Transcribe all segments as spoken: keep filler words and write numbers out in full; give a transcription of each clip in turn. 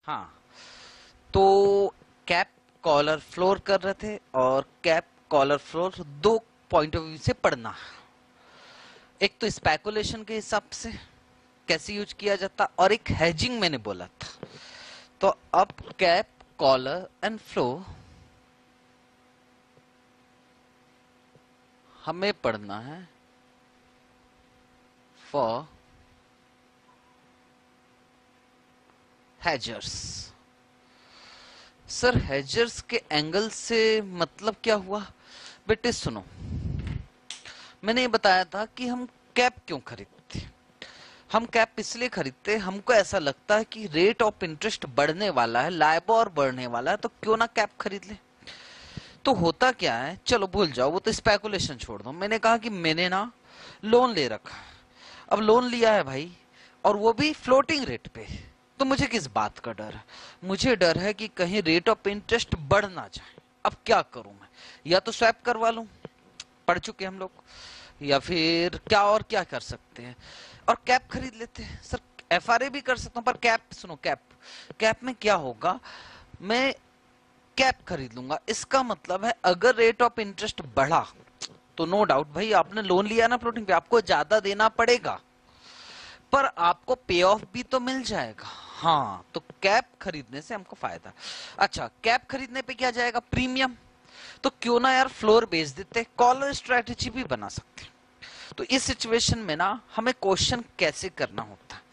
हाँ, तो cap collar floor कर रहे थे, और कैप कॉलर फ्लोर दो पॉइंट ऑफ व्यू से पढ़ना। एक तो स्पेकुलेशन के हिसाब से कैसे यूज किया जाता, और एक हेजिंग मैंने बोला था। तो अब कैप कॉलर एंड फ्लो हमें पढ़ना है फॉर हेजर्स। सर हेजर्स के एंगल से मतलब क्या हुआ? बेटे सुनो, मैंने ये बताया था कि हम कैप क्यों खरीदते। हम कैप इसलिए खरीदते, हमको ऐसा लगता है कि रेट ऑफ इंटरेस्ट बढ़ने वाला है, लाइबोर बढ़ने वाला है, तो क्यों ना कैप खरीद ले। तो होता क्या है, चलो भूल जाओ, वो तो स्पेकुलेशन छोड़ दो। मैंने कहा कि मैंने ना लोन ले रखा है। अब लोन लिया है भाई, और वो भी फ्लोटिंग रेट पे, तो मुझे किस बात का डर है? मुझे डर है कि कहीं रेट ऑफ इंटरेस्ट बढ़ ना जाए। अब क्या करूं मैं? या तो स्वैप करवा लूं, पढ़ चुके हम लोग, या फिर क्या और क्या कर सकते हैं, और कैप खरीद लेते हैं। सर एफआरए भी कर सकता हूं, पर कैप सुनो, कैप कैप में क्या होगा, मैं कैप खरीद लूंगा। इसका मतलब है अगर रेट ऑफ इंटरेस्ट बढ़ा तो नो डाउट भाई, आपने लोन लिया ना फ्लोटिंग पे, आपको ज्यादा देना पड़ेगा, पर आपको पे ऑफ भी तो मिल जाएगा। हाँ, तो कैप खरीदने से हमको फायदा। अच्छा, कैप खरीदने पे क्या जाएगा? प्रीमियम। तो क्यों ना यार फ्लोर बेच देते, कॉलर स्ट्रेटेजी भी बना सकते। तो इस सिचुएशन में ना हमें क्वेश्चन कैसे करना होता है,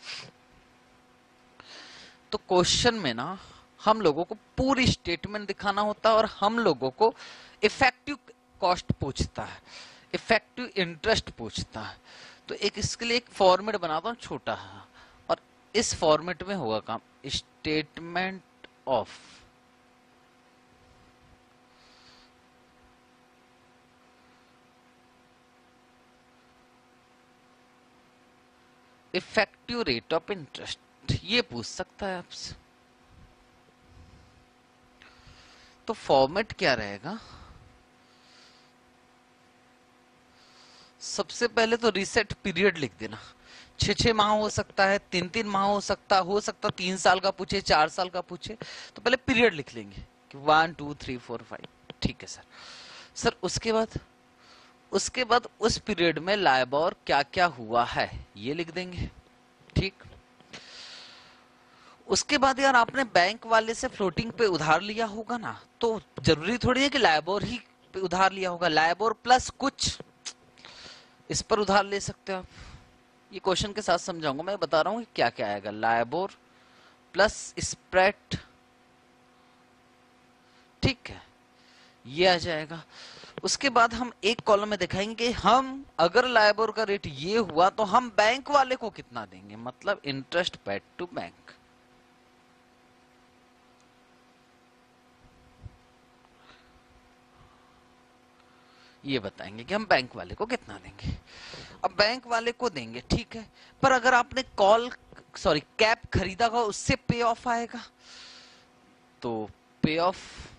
तो क्वेश्चन में ना हम लोगों को पूरी स्टेटमेंट दिखाना होता है, और हम लोगों को इफेक्टिव कॉस्ट पूछता है, इफेक्टिव इंटरेस्ट पूछता है। तो एक इसके लिए एक फॉर्मेट बनाता हूं छोटा है, और इस फॉर्मेट में होगा काम, statement of effective rate of interest, ये पूछ सकता है आपसे। तो फॉर्मेट क्या रहेगा? सबसे पहले तो रीसेट पीरियड लिख देना। छह छह माह हो सकता है, तीन तीन माह हो सकता हो सकता तीन साल का पूछे, चार साल का पूछे, तो पहले पीरियड लिख लेंगे कि one two three four five. ठीक है सर। सर उसके बाद उसके बाद उस पीरियड में लाइबोर क्या क्या हुआ है ये लिख देंगे। ठीक। उसके बाद यार आपने बैंक वाले से फ्लोटिंग पे उधार लिया होगा ना, तो जरूरी थोड़ी है कि लाइबोर ही पे उधार लिया होगा, लाइबोर प्लस कुछ इस पर उधार ले सकते हो आप। ये क्वेश्चन के साथ समझाऊंगा, मैं बता रहा हूँ कि क्या क्या आएगा। लाइबोर प्लस स्प्रेड, ठीक है, ये आ जाएगा। उसके बाद हम एक कॉलम में दिखाएंगे कि हम अगर लाइबोर का रेट ये हुआ तो हम बैंक वाले को कितना देंगे, मतलब इंटरेस्ट पेड टू बैंक। ये बताएंगे कि हम बैंक वाले को कितना देंगे। अब बैंक वाले को देंगे, ठीक है, पर अगर आपने कॉल सॉरी कैप खरीदा होगा उससे पे ऑफ आएगा, तो पे ऑफ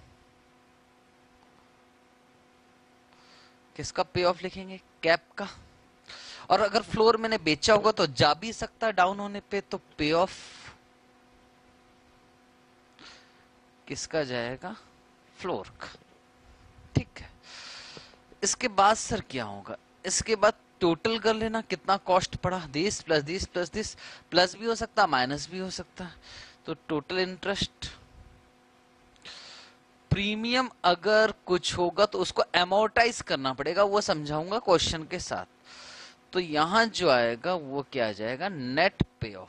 किसका पे ऑफ लिखेंगे? कैप का। और अगर फ्लोर मैंने बेचा होगा तो जा भी सकता डाउन होने पे, तो पे ऑफ किसका जाएगा? फ्लोर का। ठीक है। इसके बाद सर क्या होगा? इसके बाद टोटल कर लेना कितना कॉस्ट पड़ा, this plus this plus this, plus भी हो सकता है माइनस भी हो सकता है, तो टोटल इंटरेस्ट। प्रीमियम अगर कुछ होगा तो उसको एमोर्टाइज करना पड़ेगा, वो समझाऊंगा क्वेश्चन के साथ। तो यहां जो आएगा वो क्या आ जाएगा? नेट पे ऑफ।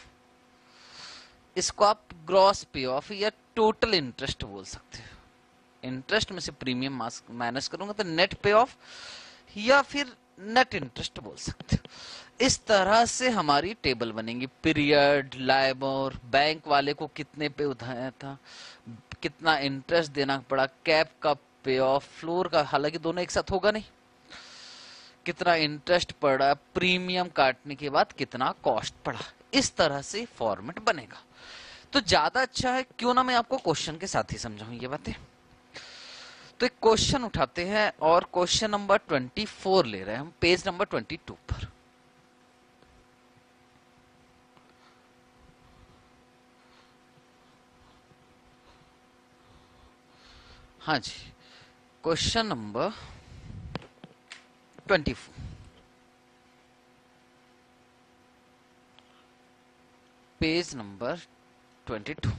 इसको आप ग्रॉस पे ऑफ या टोटल इंटरेस्ट बोल सकते हो। इंटरेस्ट में से प्रीमियम माइनस करूंगा तो नेट पे ऑफ, या फिर नेट इंटरेस्ट बोल सकते हो। इस तरह से हमारी टेबल बनेगी। पीरियड, लाइबोर, बैंक वाले को कितने पे उठाया था, कितना इंटरेस्ट देना पड़ा, कैप का पे ऑफ, फ्लोर का, हालांकि दोनों एक साथ होगा नहीं, कितना इंटरेस्ट पड़ा, प्रीमियम काटने के बाद कितना कॉस्ट पड़ा। इस तरह से फॉर्मेट बनेगा। तो ज्यादा अच्छा है क्यों ना मैं आपको क्वेश्चन के साथ ही समझाऊं ये बातें। तो एक क्वेश्चन उठाते हैं, और क्वेश्चन नंबर ट्वेंटी फोर ले रहे हैं हम, पेज नंबर ट्वेंटी टू पर। हाँ जी, question number twenty four, page number twenty two.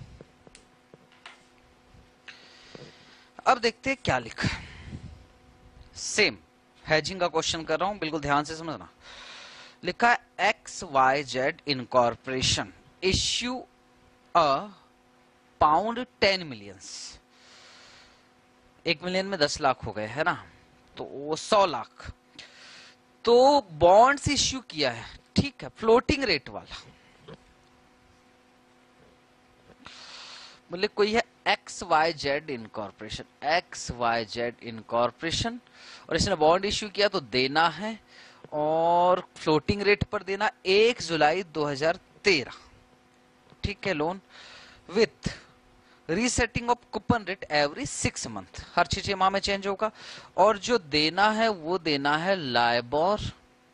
अब देखते हैं क्या लिखा है। सेम हैजिंग का क्वेश्चन कर रहा हूं, बिल्कुल ध्यान से समझना। लिखा है X Y Z incorporation issue a pound ten millions. एक मिलियन में दस लाख हो गए है ना, तो वो सौ लाख तो बॉन्ड्स इश्यू किया है, ठीक है, फ्लोटिंग रेट वाला। बोले कोई है X Y Z incorporation, X Y Z incorporation, और इसने बॉन्ड इश्यू किया तो देना है, और फ्लोटिंग रेट पर देना एक जुलाई दो हज़ार तेरह, ठीक है, loan with resetting of coupon rate every six month, हर छह छह माह में चेंज होगा, और जो देना है वो देना है LIBOR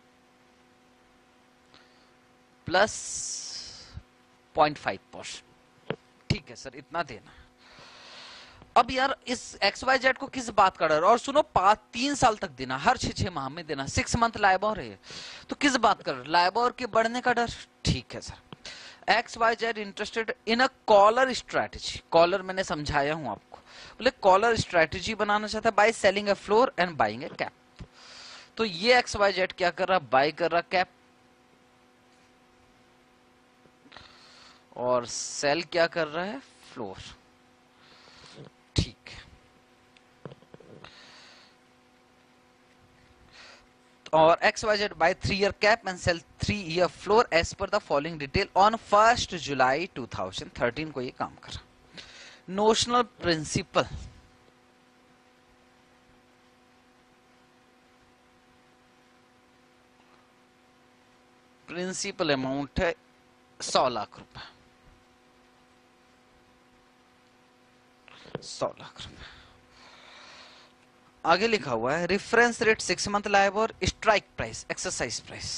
plus point five percent, ठीक है सर, इतना देना है। अब यार इस एक्स वाई जेड को किस बात का डर, और सुनो पांच तीन साल तक देना, हर छह छह माह में देना, सिक्स मंथ लाइबोर है, तो किस बात का डर, लाइबोर के बढ़ने का डर, ठीक है sir. X Y Z interested in a collar strategy, collar मैंने समझाया हूं आपको, बोले कॉलर स्ट्रैटेजी बनाना चाहता है by selling a floor and buying a cap. तो ये एक्स वाई जेड क्या कर रहा, बाय कर रहा कैप, और सेल क्या कर रहा है, फ्लोर, ठीक है। और X Y Z buy three year cap and sell three year floor as per the following detail on first July two thousand thirteen को ये काम करा। नोशनल प्रिंसिपल प्रिंसिपल अमाउंट है सौ लाख रुपए, सौ लाख रुपए। आगे लिखा हुआ है reference rate six month LIBOR, strike price exercise price,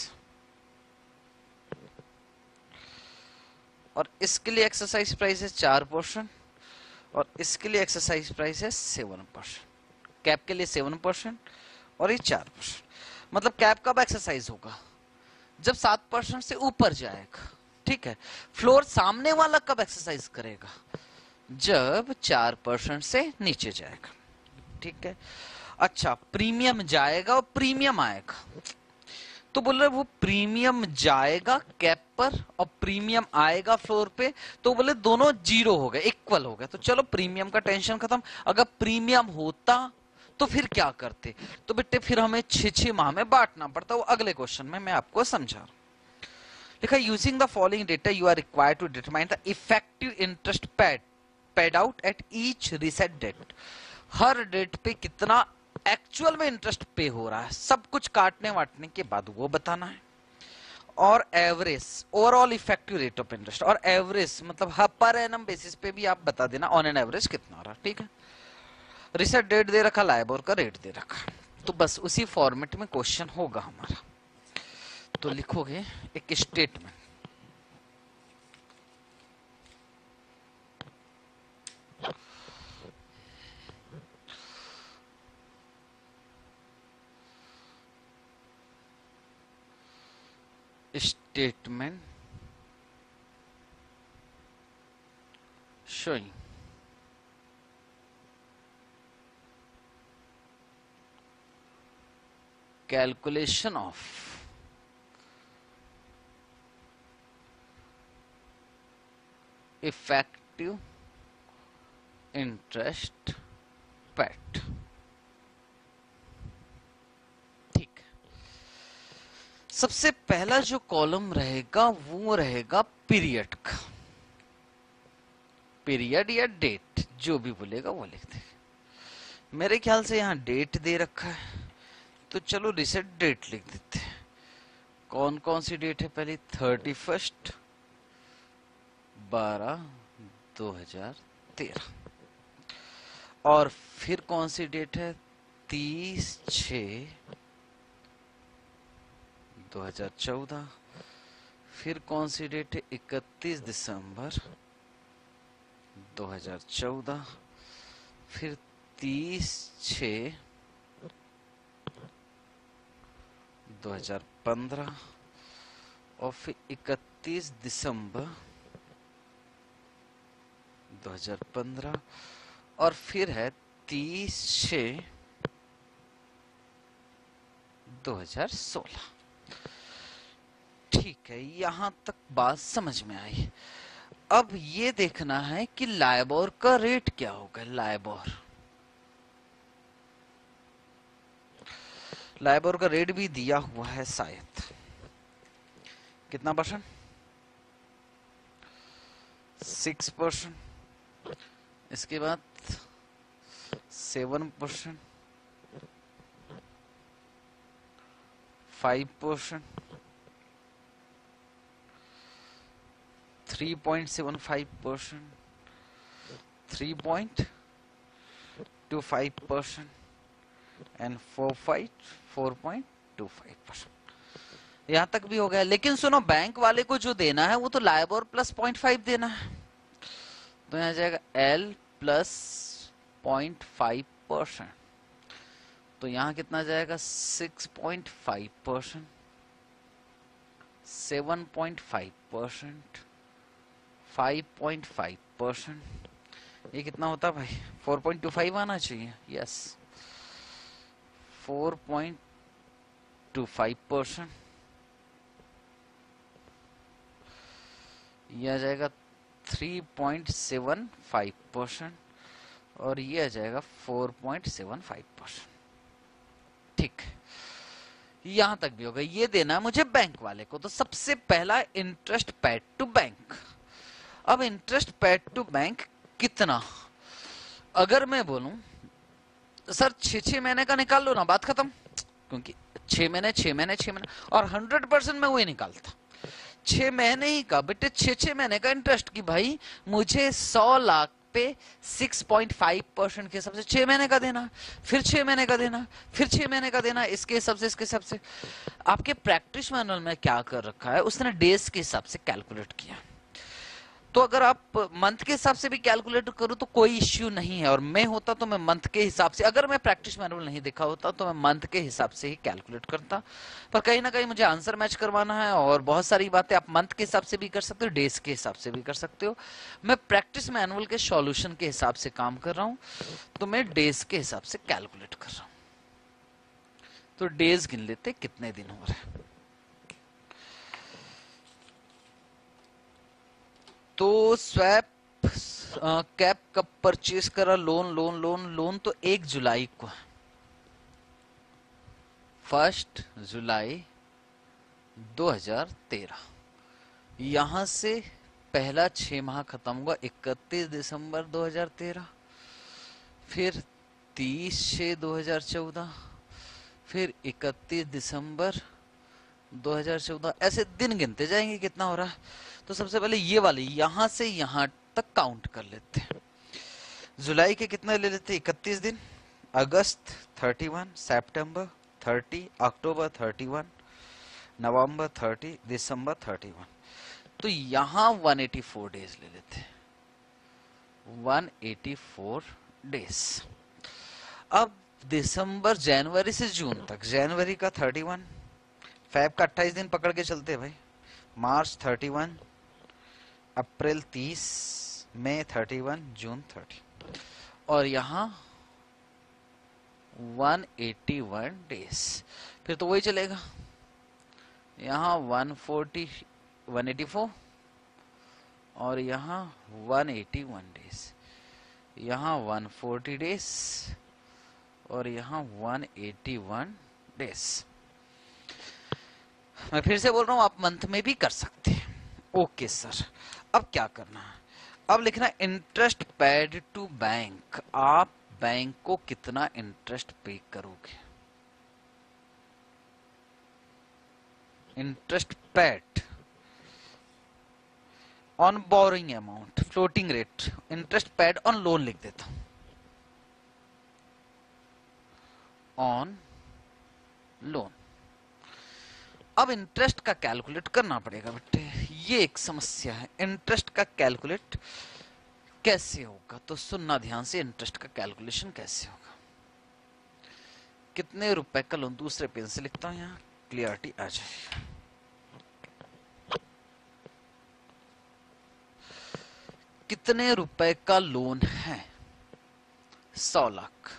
और इसके लिए एक्सरसाइज प्राइस है चार परसेंट, और इसके लिए एक्सरसाइज प्राइस है सेवन परसेंट। कैप के लिए सेवन परसेंट और ये चार परसेंट। मतलब कैप कब एक्सरसाइज होगा, जब सात परसेंट से ऊपर जाएगा, ठीक है। फ्लोर सामने वाला कब एक्सरसाइज करेगा, जब चार परसेंट से नीचे जाएगा, ठीक है। अच्छा, प्रीमियम जाएगा और प्रीमियम आएगा, तो बोल रहे वो प्रीमियम जाएगा कैप पर और प्रीमियम आएगा फ्लोर पे, तो बोले दोनों जीरो हो गए, इक्वल हो गए, तो चलो प्रीमियम का टेंशन खत्म। अगर प्रीमियम होता तो फिर क्या करते, तो बेटे फिर हमें छह छह माह में बांटना पड़ता, वो अगले क्वेश्चन में मैं आपको समझा रहा हूं। लिखा using the following data you are required to determine the effective interest paid paid out at each reset date, हर डेट पे कितना एक्चुअल में इंटरेस्ट पे हो रहा है, सब कुछ काटने वाटने के बाद वो बताना है, और average overall effective rate of interest, और एवरेज मतलब हर पर एनम बेसिस पे भी आप बता देना ऑन एन एवरेज कितना हो रहा, ठीक है। रिसेट डेट दे रखा, लाइबोर का रेट दे रखा, तो बस उसी फॉर्मेट में क्वेश्चन होगा हमारा। तो लिखोगे एक statement, statement showing calculation of effective interest paid, ठीक। सबसे पहला जो कॉलम रहेगा वो रहेगा पीरियड का, पीरियड या डेट जो भी बोलेगा वो लिख दे। मेरे ख्याल से यहाँ डेट दे रखा है, तो चलो रिसेट डेट लिख देते हैं। कौन कौन सी डेट है, पहले थर्टी फर्स्ट बारह दो हजार तेरह, और फिर कौन सी डेट है, तीस छ दो हजार चौदह, फिर कौन सी डेट है, इकतीस दिसंबर दो हजार चौदह, फिर तीस छ दो हजार पंद्रह और फिर इकतीस दिसंबर दो हजार पंद्रह और फिर है तीस छ दो हजार सोलह। ठीक है, यहां तक बात समझ में आई। अब ये देखना है कि लाइबोर का रेट क्या होगा। लाइबोर लाइबोर का रेट भी दिया हुआ है शायद, कितना परसेंट? Six percent. इसके बाद seven percent, five percent, three point seven five percent, three point two five percent and four five four point two five percent. यहां तक भी हो गया। लेकिन सुनो, बैंक वाले को जो देना है वो तो लाइबोर प्लस पॉइंट फाइव देना है, तो यहां जाएगा L plus point five percent. तो यहां कितना जाएगा? Six point five percent, seven point five percent, five point five percent. ये कितना होता भाई? फोर पॉइंट टू फाइव आना चाहिए। Yes, four point two five percent. यह आ जाएगा three point seven five percent और ये आ जाएगा four point seven five percent. ठीक, यहां तक भी होगा। ये देना है मुझे बैंक वाले को। तो सबसे पहला इंटरेस्ट पेड टू बैंक। अब इंटरेस्ट पेड टू बैंक कितना? अगर मैं बोलूं सर छह छह महीने का निकाल लो ना, बात खत्म। क्योंकि छह महीने छह महीने छह महीने और हंड्रेड परसेंट मैं वही निकालता। छह महीने ही का बेटे, छह छह महीने का इंटरेस्ट की भाई मुझे सौ लाख पे सिक्स पॉइंट फाइव परसेंट के हिसाब से छह महीने का देना, फिर छह महीने का देना, फिर छह महीने का देना, इसके हिसाब से इसके हिसाब से। आपके प्रैक्टिस मैनुअल में क्या कर रखा है, उसने डेज के हिसाब से कैलकुलेट किया। तो अगर आप मंथ के हिसाब से भी कैलकुलेट करो तो कोई इश्यू नहीं है। और मैं होता तो मैं मंथ के हिसाब से, अगर मैं प्रैक्टिस मैनुअल नहीं देखा होता तो मैं मंथ के हिसाब से ही कैलकुलेट करता। पर कहीं ना कहीं मुझे आंसर मैच करवाना है और बहुत सारी बातें आप मंथ के हिसाब से भी कर सकते हो, डेज के हिसाब से भी कर सकते हो। मैं प्रैक्टिस मैनुअल के सॉल्यूशन के हिसाब से काम कर रहा हूं, तो मैं डेज के हिसाब से कैलकुलेट कर रहा हूं। तो डेज गिन लेते कितने दिन हो रहे हैं। तो स्वैप कैप कब परचेज करा? लोन लोन लोन लोन तो एक जुलाई को, फर्स्ट जुलाई दो हजार तेरह। यहां से पहला छह माह खत्म हुआ इकतीस दिसंबर दो हजार तेरह, फिर तीस छह दो हजार चौदह, फिर इकतीस दिसंबर दो हजार चौदह। ऐसे दिन गिनते जाएंगे कितना हो रहा है। तो सबसे पहले ये वाले यहां से यहां तक काउंट कर लेते हैं। जुलाई के कितने ले लेते? इकतीस दिन, अगस्त इकतीस, सितंबर तीस, अक्टूबर इकतीस, नवंबर तीस, दिसंबर इकतीस। तो यहां एक सौ चौरासी डेज ले लेते हैं, एक सौ चौरासी डेज। अब दिसंबर, जनवरी से जून तक, जनवरी का इकतीस, फेब का अट्ठाईस दिन पकड़ के चलते हैं भाई, मार्च इकतीस, अप्रैल तीस, मई इकतीस, जून तीस, और यहां एक सौ इक्यासी डेज। फिर तो वही चलेगा, यहां एक सौ चालीस, एक सौ चौरासी और यहां एक सौ इक्यासी डेज, यहां एक सौ चालीस डेज और यहां एक सौ इक्यासी डेज। मैं फिर से बोल रहा हूं, आप मंथ में भी कर सकते हैं। ओके सर, अब क्या करना है? अब लिखना इंटरेस्ट पेड टू बैंक। आप बैंक को कितना इंटरेस्ट पे करोगे? Interest paid on borrowing amount, floating rate. Interest paid on loan लिख देता हूं, ऑन लोन। अब इंटरेस्ट का कैलकुलेट करना पड़ेगा बेटे, ये एक समस्या है। इंटरेस्ट का कैलकुलेट कैसे होगा, तो सुनना ध्यान से, इंटरेस्ट का कैलकुलेशन कैसे होगा। कितने रुपए का लोन, दूसरे पेन से लिखता हूं, यहाँ क्लियरिटी आ जाए। कितने रुपए का लोन है, सौ लाख।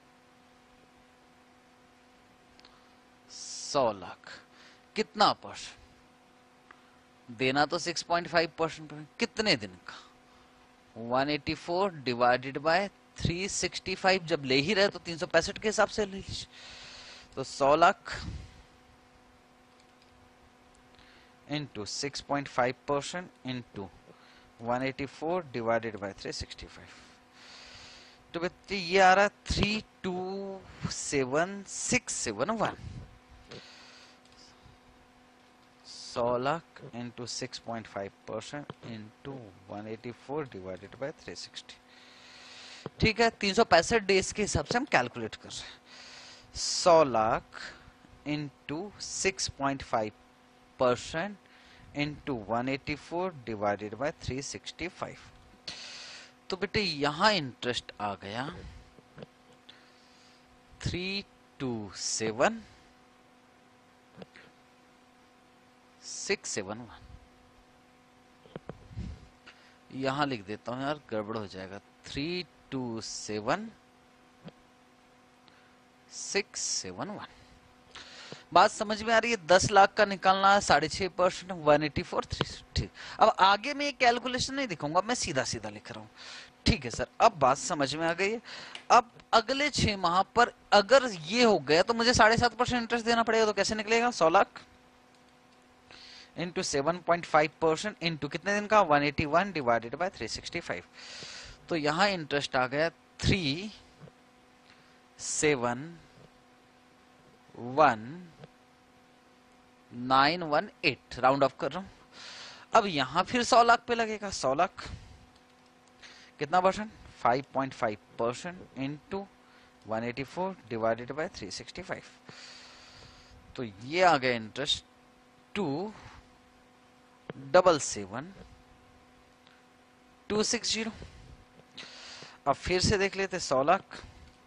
सौ लाख कितना परसेंट देना, तो सिक्स पॉइंट फाइव परसेंट। कितने दिन का, one eighty four divided by three sixty five. जब ले ही रहे तो तीन सौ पैंसठ के हिसाब से ले लीजिए। तो सौ lakh into six point five percent into one eighty four divided by three sixty five, तो बच्चे ये आ रहा है three two seven six seven one. सौ lakh into six point five percent into one eighty four divided by three sixty. ठीक है, तीन सौ पैंसठ डेज के हिसाब से हम कैलकुलेट कर रहे हैं। सौ lakh into six point five percent into one eighty four divided by three sixty five. तो बेटे यहां इंटरेस्ट आ गया three two seven six seven one. यहां लिख देता हूं यार, गड़बड़ हो जाएगा। Three two seven six seven one. बात समझ में आ रही है? दस लाख का निकालना है, साढ़े छह percent, one eighty four three. ठीक, अब आगे में कैलकुलेशन नहीं दिखाऊंगा, मैं सीधा सीधा लिख रहा हूं। ठीक है सर, अब बात समझ में आ गई है। अब अगले छह माह पर अगर ये हो गया तो मुझे साढ़े सात परसेंट इंटरेस्ट देना पड़ेगा। तो कैसे निकलेगा, सौ lakh into seven point five percent into कितने दिन का, one eighty one divided by three sixty five. तो यहां इंटरेस्ट आ गया three seven one nine one eight, round off कर रहा हूं। अब यहां फिर सौ लाख पे लगेगा। सौ लाख कितना percent, five point five percent into one eighty four divided by three sixty five. तो ये आ गया interest two double seven two six zero. अब फिर से देख लेते, सौ लाख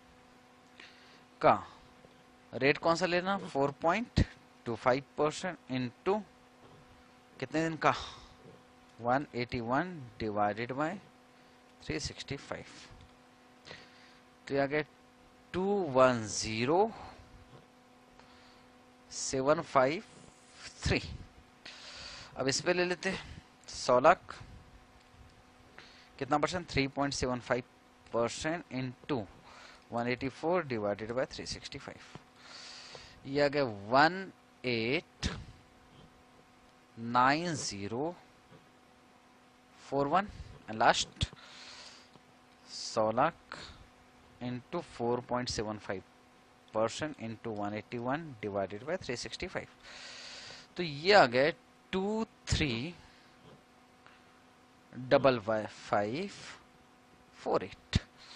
का रेट कौन सा लेना, four point two five percent into कितने दिन का, one eighty one divided by three sixty five. तो ये आ गया two one zero seven five three. अब इस पे ले लेते सौ लाख कितना percent, three point seven five percent into one eighty four divided by three sixty five. ये आ गया one eight nine zero four one. Last सौ lakh into four point seven five percent into one eighty one divided by three sixty five. तो ये आ गया two three double by five four eight.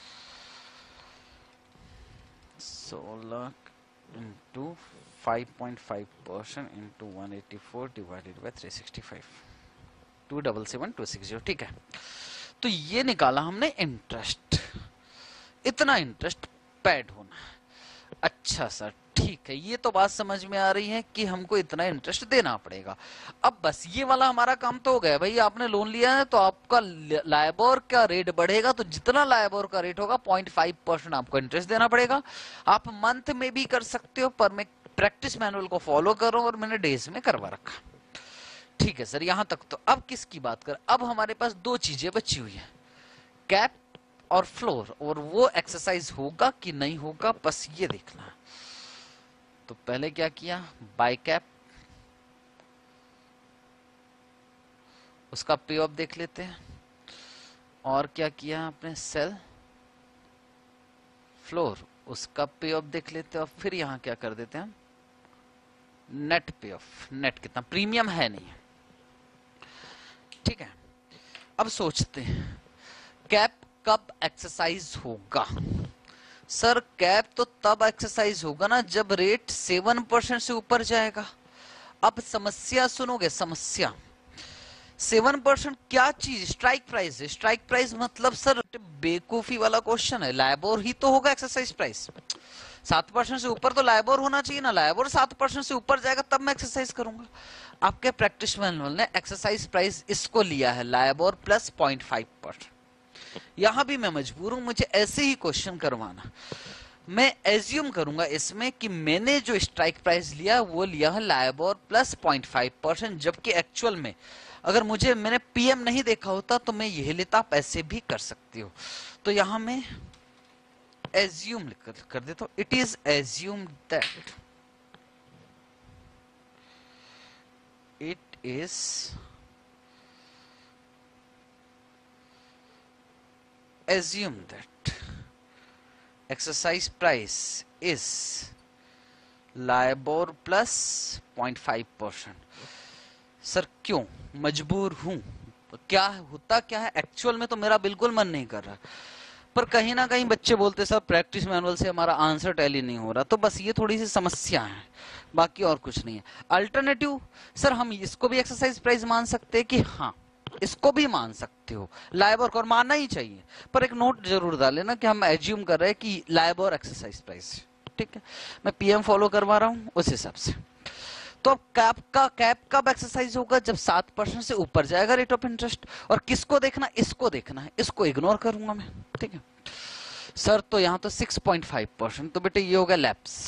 सोलह into five point five percent into one eighty four divided by three sixty five, two double seven two six zero. ठीक है, तो ये निकाला हमने इंटरेस्ट, इतना इंटरेस्ट पेड होना है। अच्छा सर ठीक है, ये तो बात समझ में आ रही है कि हमको इतना इंटरेस्ट देना पड़ेगा। अब बस ये वाला हमारा काम तो हो गया भाई, आपने लोन लिया है तो आपका लाइबोर का रेट बढ़ेगा, तो जितना लाइबोर का रेट होगा पॉइंट फाइव परसेंट आपको इंटरेस्ट देना पड़ेगा। आप मंथ में भी कर सकते हो, पर मैं प्रैक्टिस मैनुअल को फॉलो कर रहा हूं और मैंने डेज में करवा रखा। ठीक है सर, यहां तक तो। अब किसकी बात कर, अब हमारे पास दो चीजें बची हुई है, कैप और फ्लोर, और वो एक्सरसाइज होगा कि नहीं होगा बस ये देखना है। तो पहले क्या किया, बाय कैप, उसका पे ऑफ देख लेते हैं, और क्या किया आपने, सेल फ्लोर, उसका पे ऑफ देख लेते हैं, और फिर यहां क्या कर देते हैं, नेट पे ऑफ। नेट कितना, प्रीमियम है नहीं है। ठीक है, अब सोचते हैं कैप कब एक्सरसाइज होगा। सर कैप तो तब एक्सरसाइज होगा ना जब रेट सेवन परसेंट से ऊपर जाएगा। अब समस्या सुनोगे, समस्या सेवन परसेंट क्या चीज? स्ट्राइक प्राइस है। स्ट्राइक प्राइस मतलब सर बेवकूफी वाला क्वेश्चन है, लाइबोर ही तो होगा एक्सरसाइज प्राइस। सात परसेंट से ऊपर तो लाइबोर होना चाहिए ना, लाइबोर सात परसेंट से ऊपर जाएगा तब मैं एक्सरसाइज करूंगा। आपके प्रैक्टिस मैनुअल ने एक्सरसाइज प्राइस इसको लिया है LIBOR plus point five percent. यहां भी मैं मजबूर हूं, मुझे ऐसे ही क्वेश्चन करवाना। मैं एज्यूम करूंगा इसमें कि मैंने जो स्ट्राइक प्राइस लिया वो लिया है LIBOR plus point five percent, जबकि एक्चुअल में अगर मुझे मैंने पीएम नहीं देखा होता तो मैं यह लेता, आप ऐसे भी कर सकते हो। तो यहां मैं एज्यूम कर, कर देता हूं, it is assume that it is assume that exercise price is LIBOR plus zero point five percent। Sir क्यों मजबूर हूं? क्या होता क्या है एक्चुअल में, तो मेरा बिल्कुल मन नहीं कर रहा, पर कहीं ना कहीं बच्चे बोलते सर प्रैक्टिस मैनुअल से हमारा आंसर टैली नहीं हो रहा, तो बस ये थोड़ी सी समस्या है, बाकी और कुछ नहीं है। अल्टरनेटिव सर हम इसको भी एक्सरसाइज प्राइस मान सकते हैं कि हाँ, इसको भी मान सकते हो लाइबोर को, और मानना ही चाहिए, पर एक नोट जरूर डाल लेना कि हम एज्यूम कर रहे हैं कि लाइबोर एक्सरसाइज प्राइस। ठीक है, मैं पीएम फॉलो करवा रहा हूं उस हिसाब से। तो अब कैप का कैप कब एक्सरसाइज होगा? जब सात परसेंट से ऊपर जाएगा रेट ऑफ इंटरेस्ट। और किसको देखना? इसको देखना है, इसको इग्नोर करूंगा मैं। ठीक है सर, तो यहां तो सिक्स पॉइंट फाइव परसेंट, तो बेटे ये होगा लैप्स।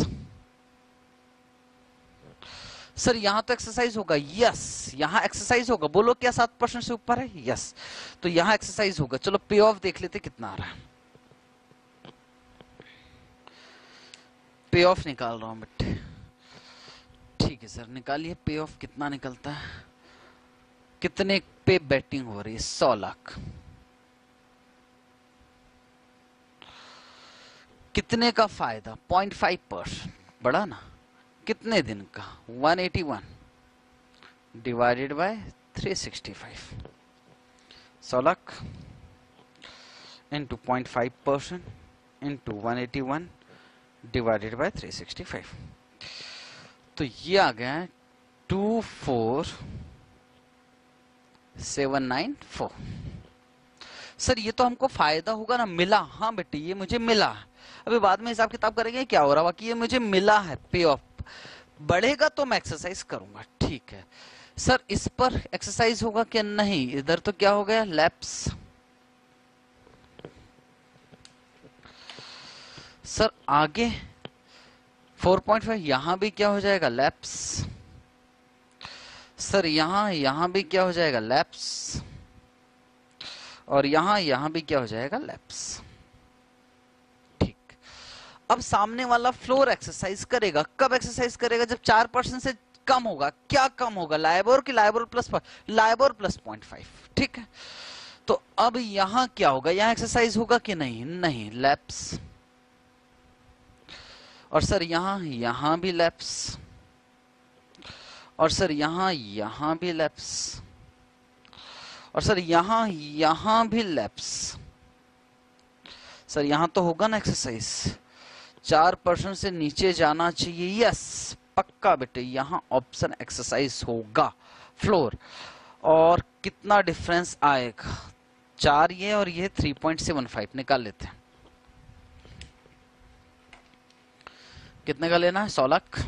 सर यहां तो एक्सरसाइज होगा, यस यहां एक्सरसाइज होगा, बोलो क्या सात परसेंट से ऊपर है? यस, तो यहां एक्सरसाइज होगा। चलो पे ऑफ देख लेते कितना आ रहा है, पे ऑफ निकाल रहा हूं बेटे। ठीक है सर निकालिए पे ऑफ, कितना निकलता है, कितने पे बेटिंग हो रही है? सौ लाख। कितने का फायदा? पॉइंट फाइव परसेंट, बड़ा ना, कितने दिन का? One eighty one divided by three sixty five, सौ lakh into point five percent into one eighty one divided by three sixty five, तो ये आ गया है two four seven nine four. Sir ये तो हमको फायदा होगा ना, मिला। हाँ बेटे ये मुझे मिला, अभी बाद में हिसाब किताब करेंगे क्या हो रहा, बाकी ये मुझे मिला है पे ऑफ। बढ़ेगा तो मैं एक्सरसाइज करूंगा। ठीक है सर, इस पर एक्सरसाइज होगा क्या? नहीं, इधर तो क्या हो गया, लैप्स। सर आगे फोर पॉइंट फाइव, यहां भी क्या हो जाएगा, लैप्स। सर यहां यहां भी क्या हो जाएगा, लैप्स, और यहां यहां भी क्या हो जाएगा, लैप्स। ठीक, अब सामने वाला फ्लोर एक्सरसाइज करेगा, कब एक्सरसाइज करेगा? जब चार परसेंट से कम होगा। क्या कम होगा, लाइबोर की LIBOR plus LIBOR plus point five. ठीक है, तो अब यहां क्या होगा, यहां एक्सरसाइज होगा कि नहीं? नहीं, लैप्स। और सर यहां यहां भी लैप्स, और सर यहां यहां भी लैप्स, और सर यहां यहां भी लैप्स। सर यहां तो होगा ना एक्सरसाइज, चार परसेंट से नीचे जाना चाहिए। यस पक्का बेटे, यहां ऑप्शन एक्सरसाइज होगा फ्लोर। और कितना डिफरेंस आएगा, चार ये और ये थ्री पॉइंट सेवन फाइव निकाल लेते हैं। कितने का लेना है, सौ लाख।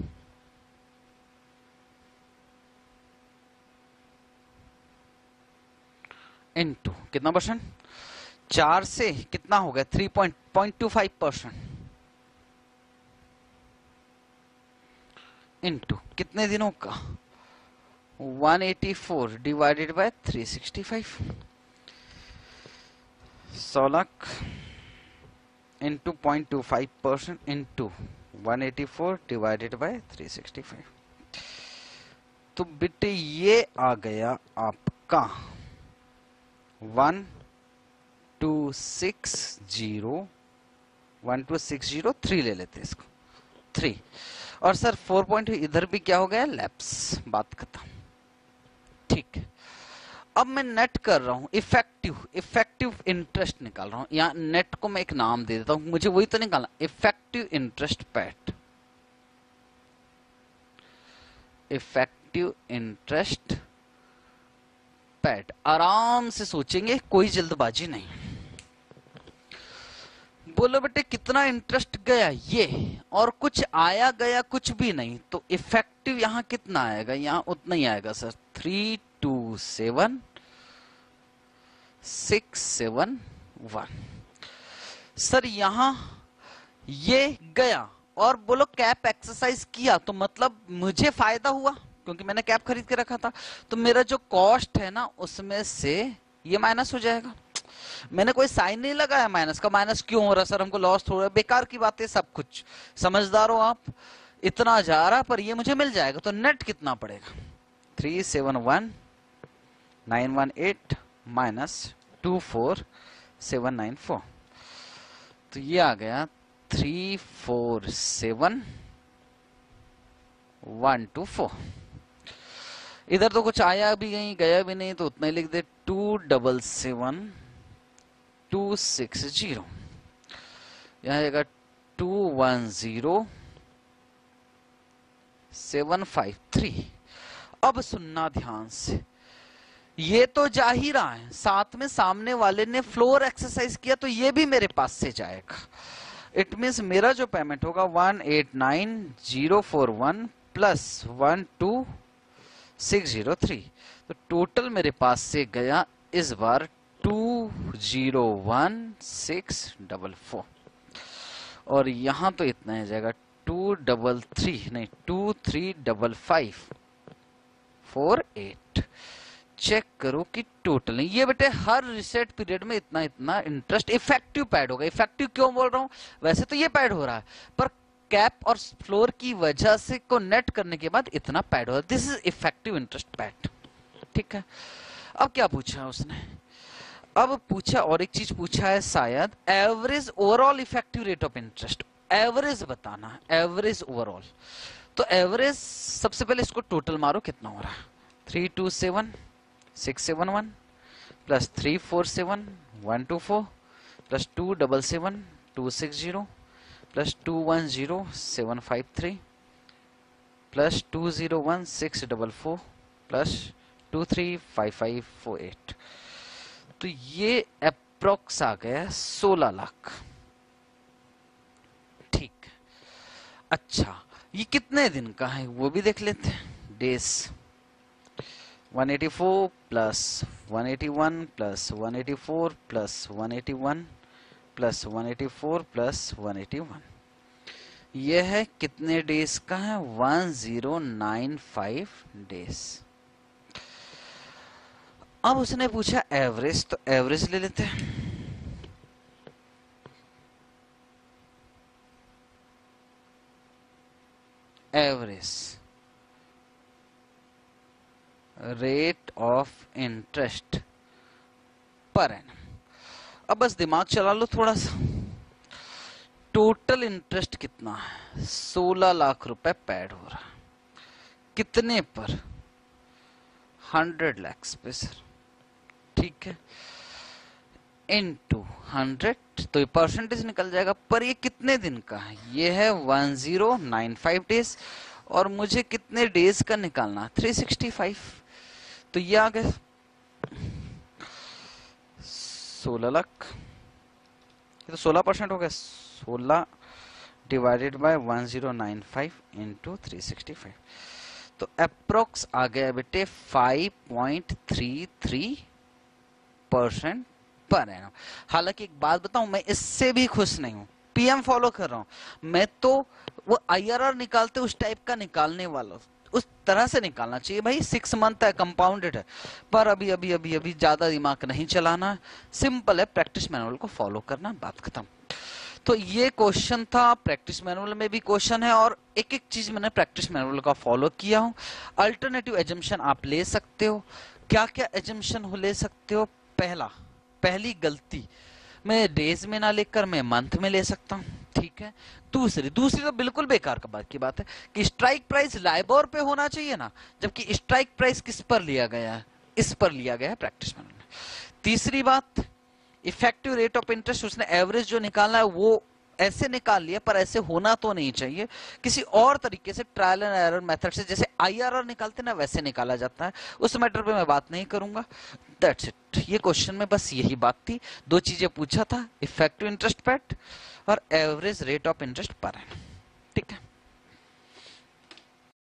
इनटू कितना परसेंट, चार से कितना हो गया, three point point two five percent, into कितने दिनों का, one eighty four divided by three sixty five, सौ lakh into point two five percent into one eighty four divided by three sixty five. तो बेटे ये आ गया आपका one two six zero, one two six zero three ले लेते हैं इसको, थ्री। और सर फोर पॉइंट इधर भी क्या हो गया, लैप्स, बात खत्म। ठीक है, अब मैं नेट कर रहा हूं, इफेक्टिव इफेक्टिव इंटरेस्ट निकाल रहा हूं। यहां नेट को मैं एक नाम दे देता हूं, मुझे वही तो निकालना, effective interest paid, effective interest paid, आराम से सोचेंगे, कोई जल्दबाजी नहीं। बोलो बेटे कितना इंटरेस्ट गया ये, और कुछ आया गया कुछ भी नहीं, तो इफेक्टिव यहां कितना आएगा, यहां उतना ही आएगा sir, three two seven six seven one. Sir यहां ये गया और बोलो कैप एक्सरसाइज किया, तो मतलब मुझे फायदा हुआ क्योंकि मैंने कैप खरीद के रखा था, तो मेरा जो कॉस्ट है ना उसमें से ये माइनस हो जाएगा। मैंने कोई साइन नहीं लगाया माइनस का, माइनस क्यों हो रहा सर, हमको लॉस हो रहा है, बेकार की बात है सब कुछ, समझदार हो आप, इतना जा रहा पर ये मुझे मिल जाएगा, तो नेट कितना पड़ेगा, three seven one nine one eight minus two four seven nine four, तो ये आ गया three four seven one two four. इधर तो कुछ आया भी नहीं गया भी नहीं, तो उतना ही लिख दे, two double seven two six zero, यहां आएगा two one zero seven five three. अब सुनना ध्यान से, ये तो जा ही रहा है, साथ में सामने वाले ने फ्लोर एक्सरसाइज किया, तो ये भी मेरे पास से जाएगा। इट मीन्स मेरा जो पेमेंट होगा one eight nine zero four one plus one two six zero three, तो टोटल मेरे पास से गया इस बार two zero one six double four, और यहां तो इतना ही जाएगा टू डबल थ्री नहीं two three double five four eight. Check करो कि टोटल नहीं, ये बेटे हर रिसेट पीरियड में इतना इतना इंटरेस्ट इफेक्टिव पैड होगा। इफेक्टिव क्यों बोल रहा हूं, वैसे तो ये पैड हो रहा है, पर कैप और फ्लोर की वजह से को नेट करने के बाद इतना पैड होगा, this is effective interest paid. ठीक है, अब क्या पूछा उसने, अब पूछा और एक चीज पूछा है शायद, average overall effective rate of interest, average बताना है, एवरेज ओवरऑल। तो एवरेज सबसे पहले इसको टोटल मारो कितना हो रहा है, three two seven six seven one plus three four seven one two four plus two double seven two six zero plus two one zero seven five three plus two zero one six double four plus two three five five four eight, तो ये approx आ गया सोलह लाख। ठीक, अच्छा ये कितने दिन का है वो भी देख लेते हैं, days one eighty four plus one eighty one plus one eighty four plus one eighty one plus one eighty four plus one eighty one, यह है कितने डेज का है, one zero nine five days. अब उसने पूछा एवरेज, तो average ले लेते हैं, average rate of interest per annum. अब बस दिमाग चला लो थोड़ा सा, टोटल इंटरेस्ट कितना है, सोलह लाख रुपए पैड हो रहा, कितने पर, हंड्रेड लैक्स पे सर। ठीक है, इनटू हंड्रेड, तो ये परसेंटेज निकल जाएगा, पर ये कितने दिन का है, ये है one zero nine five days, और मुझे कितने डेज का निकालना, थ्री सिक्सटी फाइव, तो ये आ गया सोलह लाख, ये तो सोलह परसेंट हो गया, सोलह divided by one zero nine five into three sixty five, तो अप्रोक्स आ गया बेटे five point three three percent per annum. हालांकि एक बात बताऊं, मैं इससे भी खुश नहीं हूं, पीएम फॉलो कर रहा हूं मैं, तो वो आईआरआर निकालते उस टाइप का निकालने वाला, उस तरह से निकालना चाहिए भाई, सिक्स मंथ है, कंपाउंडेड है, पर अभी अभी अभी अभी ज्यादा दिमाग नहीं चलाना, सिंपल है, प्रैक्टिस मैनुअल को फॉलो करना, बात खत्म। तो ये क्वेश्चन था, प्रैक्टिस मैनुअल में भी क्वेश्चन है, और एक एक चीज मैंने प्रैक्टिस मैनुअल का फॉलो किया हूं। अल्टरनेटिव एजम्पशन आप ले सकते हो, क्या क्या एजम्पशन हो ले सकते हो, पहला पहली गलती, मैं डेज में ना लेकर मैं मंथ में ले सकता हूं, ठीक है। दूसरी दूसरी तो बिल्कुल बेकार का बात की बात है कि स्ट्राइक प्राइस लाइबोर पे होना चाहिए ना, जबकि स्ट्राइक प्राइस किस पर लिया गया है, इस पर लिया गया है प्रैक्टिस मैनुअल में। तीसरी बात, इफेक्टिव रेट ऑफ इंटरेस्ट उसने एवरेज जो निकालना है वो ऐसे निकाल लिया, पर ऐसे होना तो नहीं चाहिए, किसी और तरीके से ट्रायल एंड एरर मेथड से, जैसे आईआरआर निकालते ना वैसे निकाला जाता है। उस मैटर पे मैं बात नहीं करूंगा। दैट्स इट, ये क्वेश्चन में बस यही बात थी। दो चीजें पूछा था, इफेक्टिव इंटरेस्ट पेड और average rate of interest per annum. ठीक है।